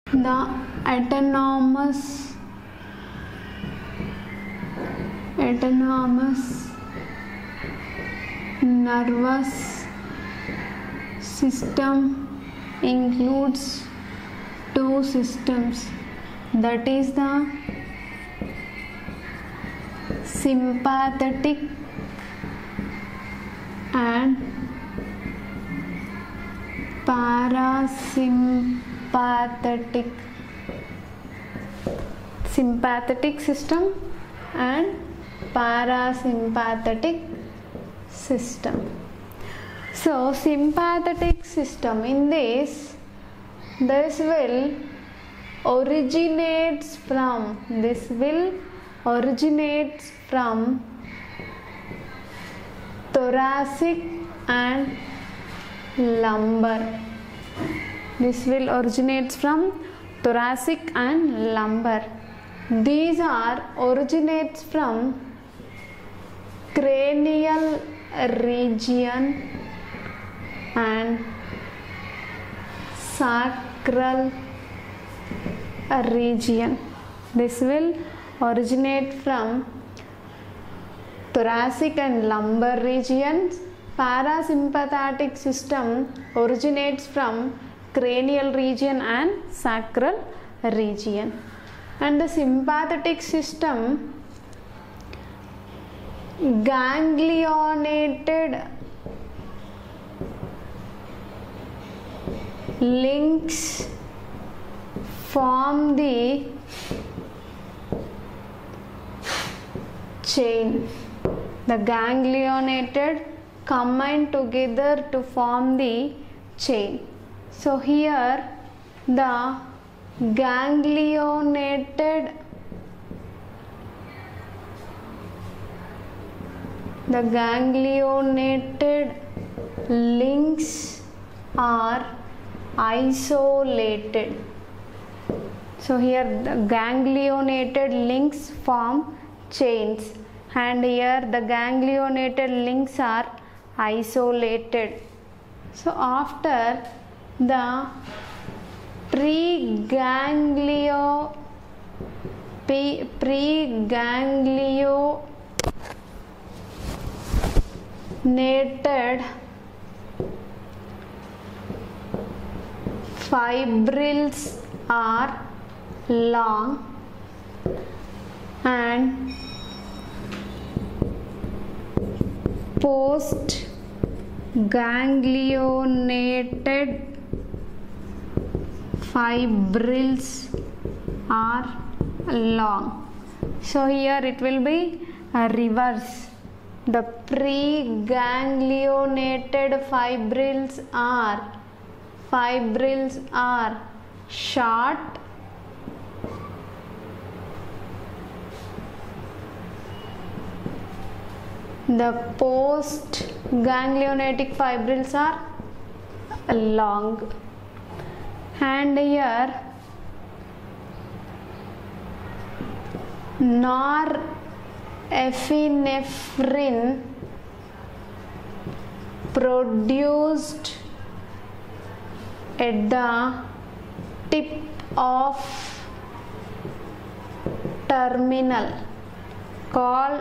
The autonomous nervous system includes two systems, that is the sympathetic and sympathetic system and parasympathetic system. So sympathetic system, in this will originates from thoracic and lumbar. This will originates from thoracic and lumbar. These are originates from cranial region and sacral region. This will originate from thoracic and lumbar regions. Parasympathetic system originates from cranial region and sacral region. And the sympathetic system ganglionated links form the chain. The ganglionated combine together to form the chain. So here the ganglionated links are isolated. So here the ganglionated links form chains, and here the ganglionated links are isolated. So after the preganglionated fibrils are long and postganglionated fibrils are long. So here it will be a reverse. The preganglionated fibrils are short the postganglionatic fibrils are long. And here norepinephrine produced at the tip of terminal called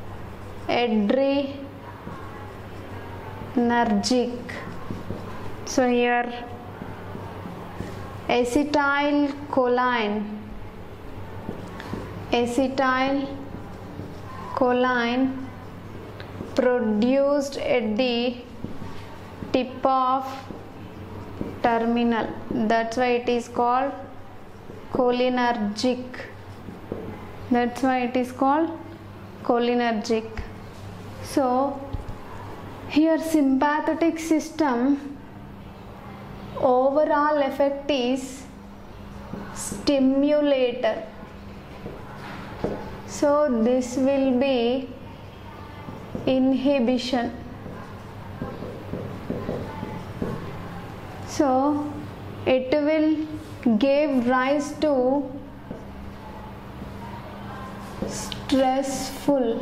adrenergic. So here acetylcholine produced at the tip of terminal, that's why it is called cholinergic. So here sympathetic system overall effect is stimulator. So this will be inhibition. So it will give rise to stressful,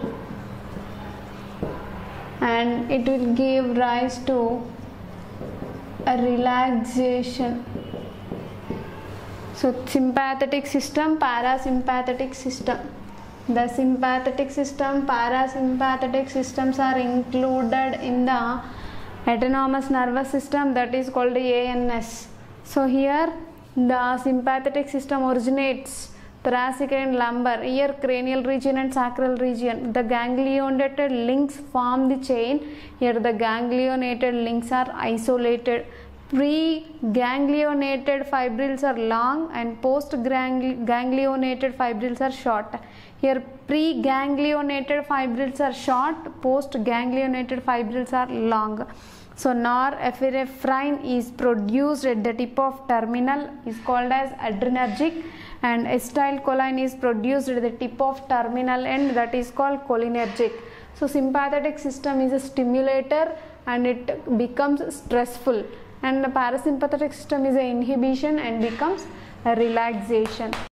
and it will give rise to a relaxation. So sympathetic system, parasympathetic system. The sympathetic system, parasympathetic systems are included in the autonomous nervous system, that is called ANS. So here the sympathetic system originates thoracic and lumbar, here cranial region and sacral region. The ganglionated links form the chain. Here the ganglionated links are isolated. Pre-ganglionated fibrils are long and post-ganglionated fibrils are short. Here pre-ganglionated fibrils are short, post-ganglionated fibrils are long. So norepinephrine is produced at the tip of terminal, is called as adrenergic, and acetylcholine is produced at the tip of terminal end, that is called cholinergic. So sympathetic system is a stimulator and it becomes stressful, and the parasympathetic system is an inhibition and becomes a relaxation.